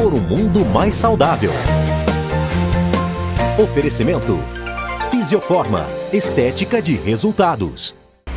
por um mundo mais saudável. Oferecimento Fisioforma, estética de resultados.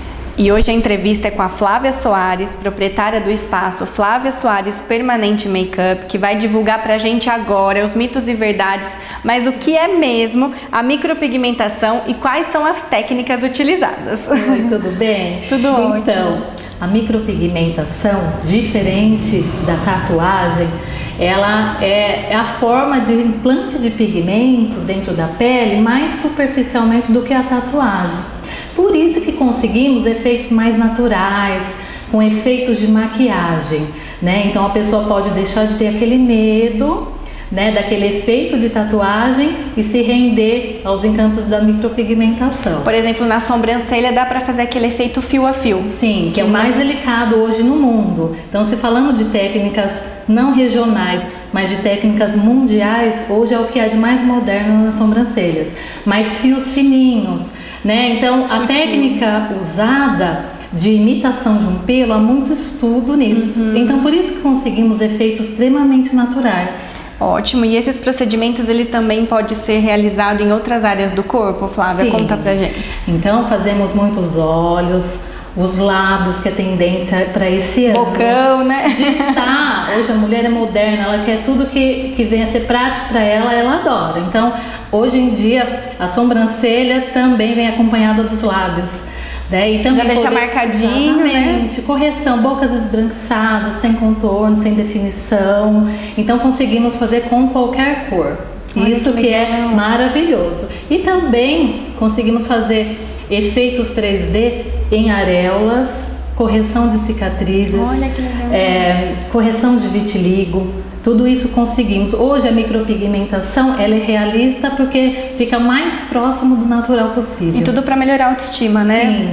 E hoje a entrevista é com a Flávia Soares, proprietária do espaço Flávia Soares Permanente Makeup, que vai divulgar pra gente agora os mitos e verdades, mas o que é mesmo a micropigmentação e quais são as técnicas utilizadas. Oi, tudo bem? Tudo ótimo. Então, a micropigmentação, diferente da tatuagem, ela é a forma de implante de pigmento dentro da pele mais superficialmente do que a tatuagem. Por isso que conseguimos efeitos mais naturais, com efeitos de maquiagem, né? Então a pessoa pode deixar de ter aquele medo, né, daquele efeito de tatuagem e se render aos encantos da micropigmentação. Por exemplo, na sobrancelha dá para fazer aquele efeito fio a fio. Sim, que é o mais delicado hoje no mundo. Então, se falando de técnicas não regionais, mas de técnicas mundiais, hoje é o que há de mais moderno nas sobrancelhas. Mais fios fininhos, né? Então, a técnica usada de imitação de um pelo, há muito estudo nisso. Então, por isso que conseguimos efeitos extremamente naturais. Ótimo, e esses procedimentos ele também pode ser realizado em outras áreas do corpo, Flávia? Sim. Conta pra gente. Então fazemos muitos olhos, os lábios, que é tendência para esse ano. Bocão, né? De estar, hoje a mulher é moderna, ela quer tudo que venha a ser prático para ela, ela adora. Então hoje em dia a sobrancelha também vem acompanhada dos lábios. E também já deixa marcadinho, exatamente, né? Correção, bocas esbranquiçadas, sem contorno, sem definição. Então conseguimos fazer com qualquer cor. Olha, isso que é maravilhoso. E também conseguimos fazer efeitos 3D em areolas, correção de cicatrizes, olha que legal. Correção de vitiligo. Tudo isso conseguimos. Hoje a micropigmentação ela é realista porque fica mais próximo do natural possível. E tudo para melhorar a autoestima, né? Sim.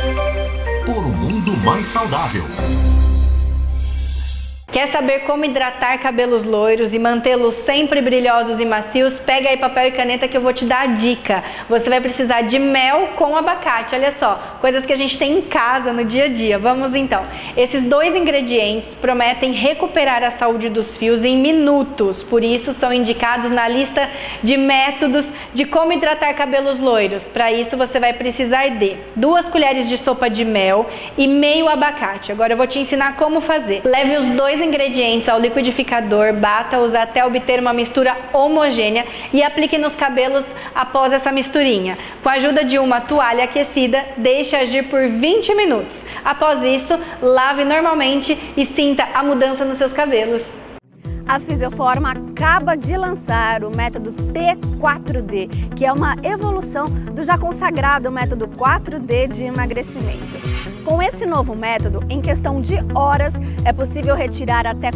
Por um mundo mais saudável. Quer saber como hidratar cabelos loiros e mantê-los sempre brilhosos e macios? Pega aí papel e caneta que eu vou te dar a dica. Você vai precisar de mel com abacate, olha só, coisas que a gente tem em casa no dia a dia. Vamos então. Esses dois ingredientes prometem recuperar a saúde dos fios em minutos, por isso são indicados na lista de métodos de como hidratar cabelos loiros. Para isso você vai precisar de 2 colheres de sopa de mel e meio abacate. Agora eu vou te ensinar como fazer. Leve os dois ingredientes ao liquidificador, bata-os até obter uma mistura homogênea e aplique nos cabelos após essa misturinha. Com a ajuda de uma toalha aquecida, deixe agir por 20 minutos. Após isso, lave normalmente e sinta a mudança nos seus cabelos. A Fisioforma acaba de lançar o método T4D, que é uma evolução do já consagrado método 4D de emagrecimento. Com esse novo método, em questão de horas, é possível retirar até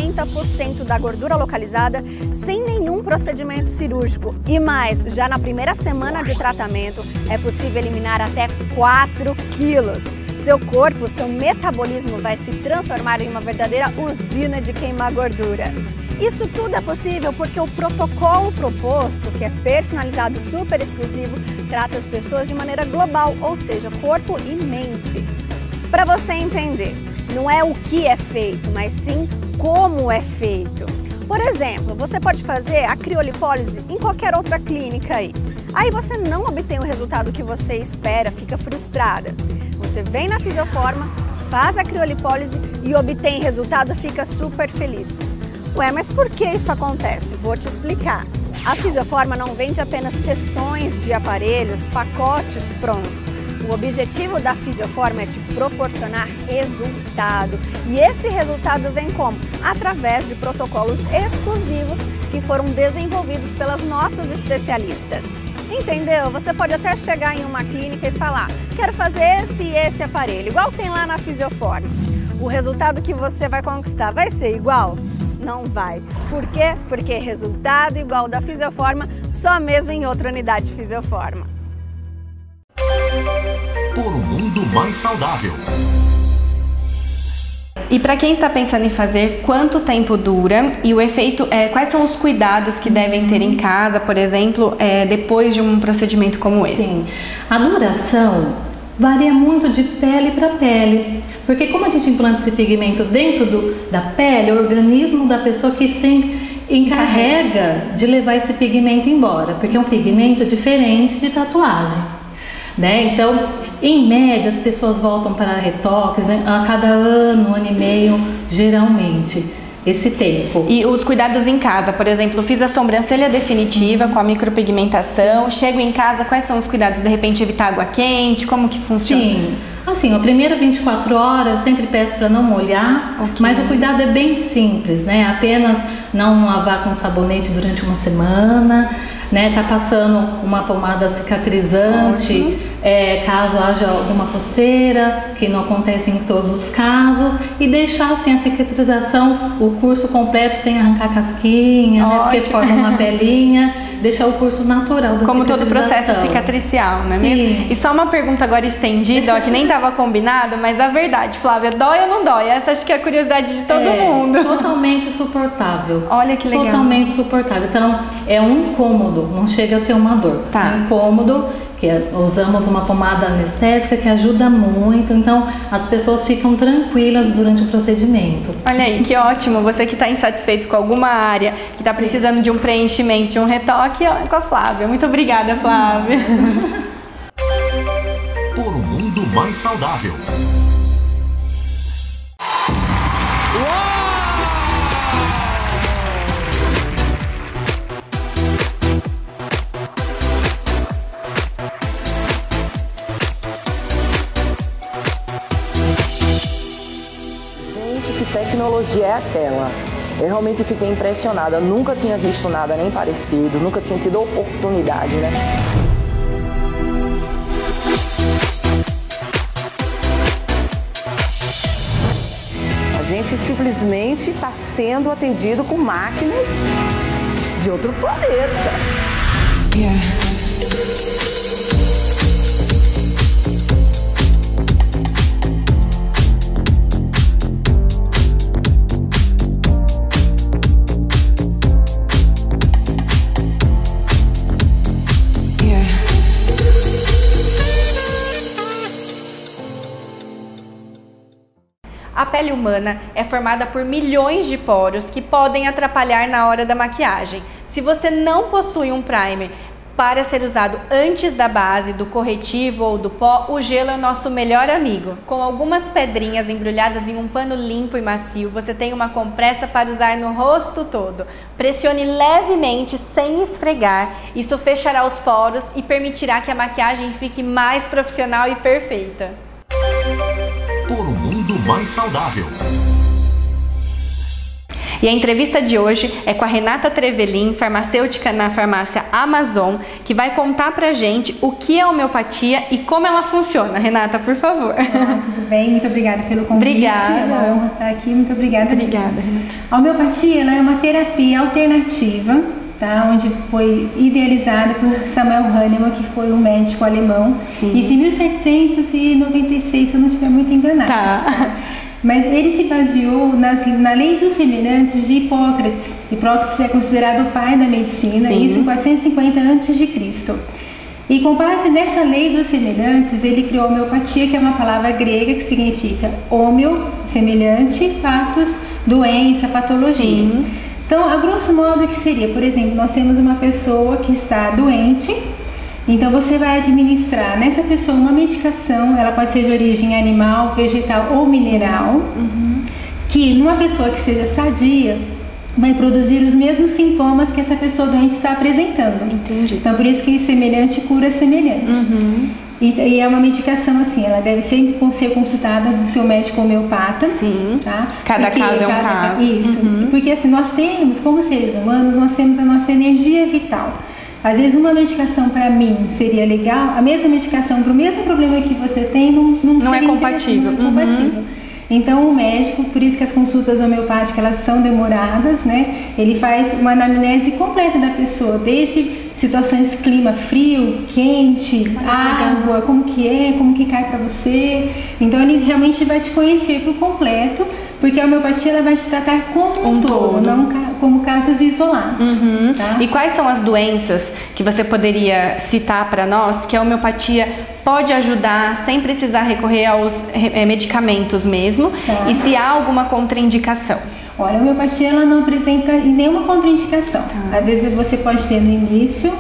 40% da gordura localizada sem nenhum procedimento cirúrgico. E mais, já na primeira semana de tratamento, é possível eliminar até 4 quilos. Seu corpo, seu metabolismo vai se transformar em uma verdadeira usina de queimar gordura. Isso tudo é possível porque o protocolo proposto, que é personalizado, super exclusivo, trata as pessoas de maneira global, ou seja, corpo e mente. Para você entender, não é o que é feito, mas sim como é feito. Por exemplo, você pode fazer a criolipólise em qualquer outra clínica aí. Aí você não obtém o resultado que você espera, fica frustrada. Você vem na Fisioforma, faz a criolipólise e obtém resultado, fica super feliz. Ué, mas por que isso acontece? Vou te explicar. A Fisioforma não vende apenas sessões de aparelhos, pacotes prontos. O objetivo da Fisioforma é te proporcionar resultado. E esse resultado vem como? Através de protocolos exclusivos que foram desenvolvidos pelas nossas especialistas. Entendeu? Você pode até chegar em uma clínica e falar: quero fazer esse e esse aparelho, igual tem lá na Fisioforma. O resultado que você vai conquistar vai ser igual? Não vai. Por quê? Porque resultado igual da Fisioforma só mesmo em outra unidade Fisioforma. Por um mundo mais saudável. E para quem está pensando em fazer, quanto tempo dura e o efeito, quais são os cuidados que devem ter em casa, por exemplo, depois de um procedimento como esse? Sim, a duração varia muito de pele para pele, porque como a gente implanta esse pigmento dentro da pele, o organismo da pessoa que encarrega de levar esse pigmento embora, porque é um pigmento diferente de tatuagem, né? Então, em média, as pessoas voltam para retoques a cada ano e meio, geralmente, esse tempo. E os cuidados em casa, por exemplo, fiz a sobrancelha definitiva com a micropigmentação, chego em casa, quais são os cuidados? De repente evitar água quente, como que funciona? Sim, assim, a primeira 24 horas eu sempre peço para não molhar, mas o cuidado é bem simples, né? Apenas não lavar com sabonete durante uma semana, né? Tá passando uma pomada cicatrizante, caso haja alguma coceira, que não acontece em todos os casos, e deixar assim a cicatrização, o curso completo sem arrancar casquinha, né? Porque forma uma pelinha, deixar o curso natural da como todo processo cicatricial, não é mesmo? E só uma pergunta agora estendida, ó, que nem estava combinado, mas a verdade, Flávia, dói ou não dói? Essa acho que é a curiosidade de todo mundo. Totalmente suportável. Olha que legal. Totalmente suportável. Então, é um incômodo, não chega a ser uma dor. Tá. É um incômodo, que usamos uma pomada anestésica que ajuda muito, então as pessoas ficam tranquilas durante o procedimento. Olha aí, que ótimo, você que está insatisfeito com alguma área, que está precisando de um preenchimento, de um retoque, ó, com a Flávia. Muito obrigada, Flávia. Por um mundo mais saudável. Que tecnologia é aquela? Eu realmente fiquei impressionada, nunca tinha visto nada nem parecido, nunca tinha tido oportunidade, né? A gente simplesmente está sendo atendido com máquinas de outro planeta. A pele humana é formada por milhões de poros que podem atrapalhar na hora da maquiagem. Se você não possui um primer para ser usado antes da base, do corretivo ou do pó, o gelo é o nosso melhor amigo. Com algumas pedrinhas embrulhadas em um pano limpo e macio, você tem uma compressa para usar no rosto todo. Pressione levemente, sem esfregar. Isso fechará os poros e permitirá que a maquiagem fique mais profissional e perfeita. Por um mundo mais saudável. E a entrevista de hoje é com a Renata Trevelin, farmacêutica na farmácia Amazon, que vai contar pra gente o que é homeopatia e como ela funciona. Renata, por favor. Olá, tudo bem? Muito obrigada pelo convite. Obrigada. É uma honra estar aqui. Muito obrigada. Obrigada, Renata. A homeopatia ela é uma terapia alternativa, tá? Onde foi idealizada por Samuel Hahnemann, que foi um médico alemão. Sim. Isso em 1796, se eu não estiver muito enganada. Tá. Mas ele se baseou na lei dos semelhantes de Hipócrates. Hipócrates é considerado o pai da medicina, isso em 450 a.C. E com base nessa lei dos semelhantes, ele criou a homeopatia, que é uma palavra grega que significa homeo, semelhante, pathos, doença, patologia. Sim. Então, a grosso modo, o que seria? Por exemplo, nós temos uma pessoa que está doente, então você vai administrar nessa pessoa uma medicação, ela pode ser de origem animal, vegetal ou mineral, que numa pessoa que seja sadia, vai produzir os mesmos sintomas que essa pessoa doente está apresentando. Entendi. Então, por isso que semelhante cura semelhante. E é uma medicação assim, ela deve sempre ser consultada com seu médico homeopata. Sim. Tá? Cada caso é um caso. Isso. Porque assim, nós temos, como seres humanos, nós temos a nossa energia vital. Às vezes uma medicação para mim seria legal, a mesma medicação para o mesmo problema que você tem não é compatível. Não é compatível. Então o médico, por isso que as consultas homeopáticas elas são demoradas, né? Ele faz uma anamnese completa da pessoa, desde situações clima frio, quente, água, como que cai para você. Então ele realmente vai te conhecer por completo, porque a homeopatia ela vai te tratar como um todo, não como casos isolados. Tá? E quais são as doenças que você poderia citar para nós que a homeopatia pode ajudar sem precisar recorrer aos medicamentos mesmo? Tá. E se há alguma contraindicação? Olha, a homeopatia ela não apresenta nenhuma contraindicação. Às vezes você pode ter no início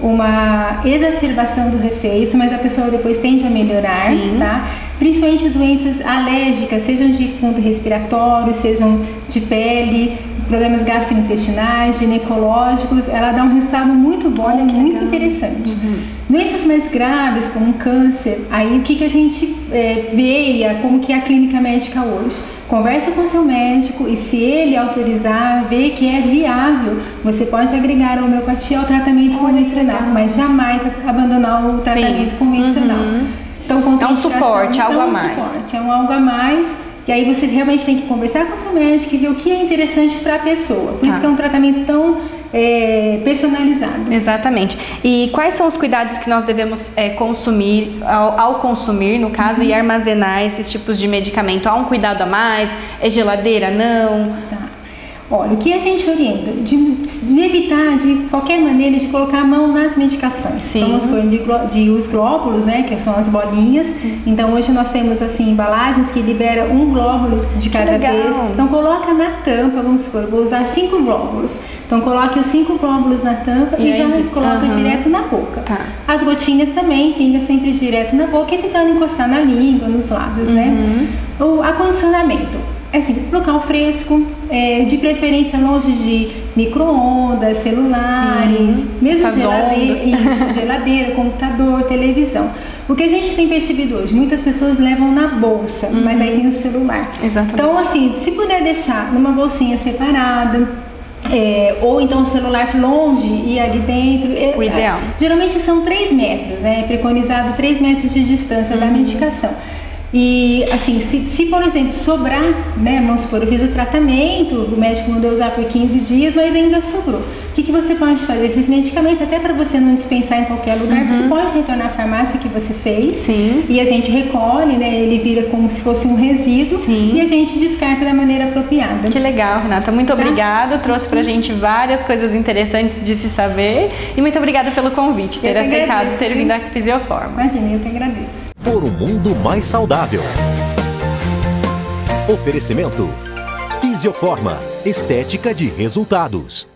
uma exacerbação dos efeitos, mas a pessoa depois tende a melhorar, tá? Principalmente doenças alérgicas, sejam de fundo respiratório, sejam de pele, problemas gastrointestinais, ginecológicos, ela dá um resultado muito bom, é muito interessante. Doenças mais graves, como câncer, aí o que a gente vê, como que é a clínica médica hoje? Conversa com o seu médico e se ele autorizar, ver que é viável, você pode agregar a homeopatia ao tratamento convencional, mas jamais abandonar o tratamento convencional. Então, é um suporte, algo a mais. É um algo a mais. E aí você realmente tem que conversar com o seu médico e ver o que é interessante para a pessoa. Por isso que é um tratamento tão personalizado. Exatamente. E quais são os cuidados que nós devemos consumir, ao consumir, no caso, e armazenar esses tipos de medicamento? Há um cuidado a mais? É geladeira? Não? Olha, o que a gente orienta? De evitar, de qualquer maneira, de colocar a mão nas medicações. Então, vamos supor, de os glóbulos, né, que são as bolinhas. Então, hoje nós temos, assim, embalagens que liberam um glóbulo de cada vez. Então, coloca na tampa, vamos supor, vou usar 5 glóbulos. Então, coloque os 5 glóbulos na tampa e já coloca direto na boca. As gotinhas também, pinga sempre direto na boca, evitando encostar na língua, nos lábios, né? O acondicionamento. Assim, local fresco, de preferência longe de micro-ondas, celulares, mesmo geladeira, computador, televisão. O que a gente tem percebido hoje, muitas pessoas levam na bolsa, mas aí tem o celular. Então, assim, se puder deixar numa bolsinha separada, ou então o celular longe e ali dentro. O ideal. Geralmente são 3 metros, né? É preconizado 3 metros de distância da medicação. E assim, se por exemplo sobrar, né, vamos supor, eu fiz o tratamento, o médico mandou usar por 15 dias, mas ainda sobrou. O que você pode fazer? Esses medicamentos, até para você não dispensar em qualquer lugar, você pode retornar à farmácia que você fez e a gente recolhe, né, ele vira como se fosse um resíduo e a gente descarta da maneira apropriada. Que legal, Renata, muito obrigada, trouxe pra gente várias coisas interessantes de se saber e muito obrigada pelo convite, ter aceitado ser vindo aqui Fisioforma. Imagina, eu te agradeço. Por um mundo mais saudável. Oferecimento: Fisioforma, estética de resultados.